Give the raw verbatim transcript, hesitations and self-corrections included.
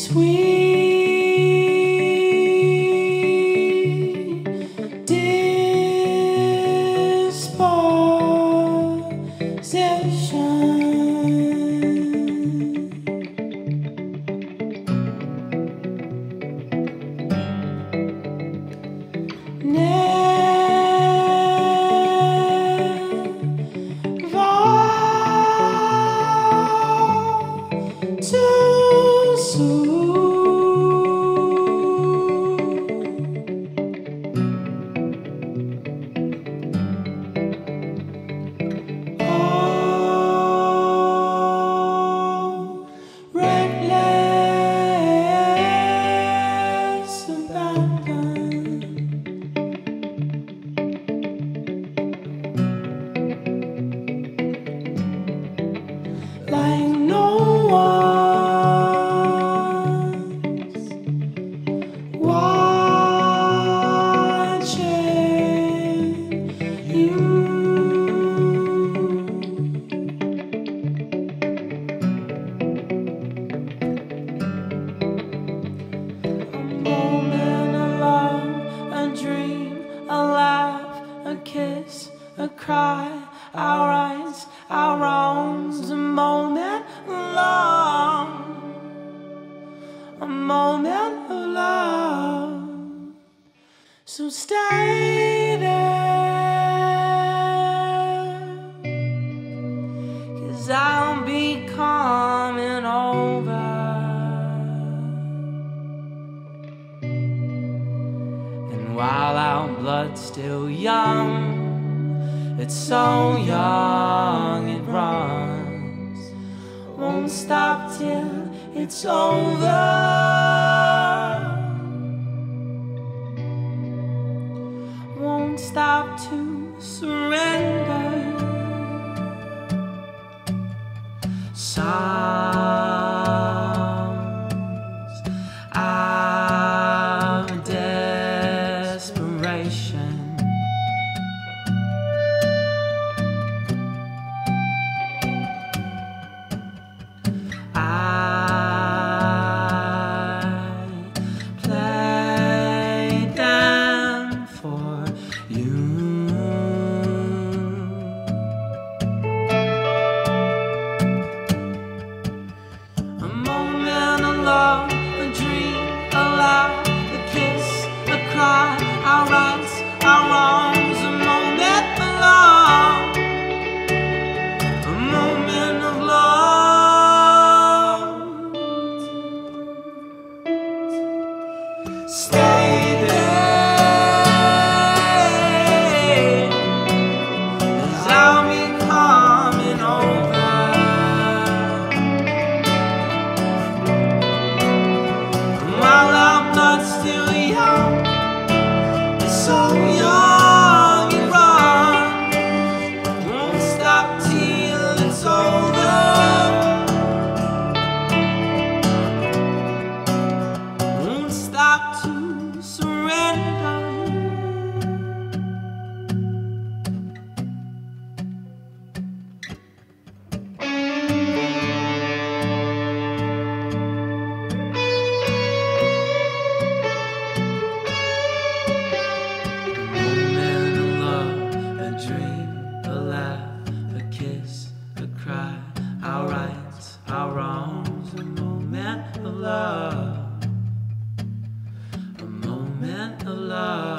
Sweet Disposition. Too soon. Oh, reckless abandon. Like no one a kiss, a cry, our rights, our wrongs, a moment of love, a moment of love. So stay there, 'cause I'll be coming over. While our blood's still young, it's so young it runs, won't stop till it's over, won't stop to surrender. Songs of desperation. I play them for you. A moment of love, a dream, a laugh, a kiss, a cry, our rights, our wrongs, a moment of love, a moment of love. Stay there, 'cause I'll be coming over. While our blood's still young, it's so young it runs, won't stop till it's over, won't stop to surrender. Our rights, our wrongs, a moment of love, a moment of love.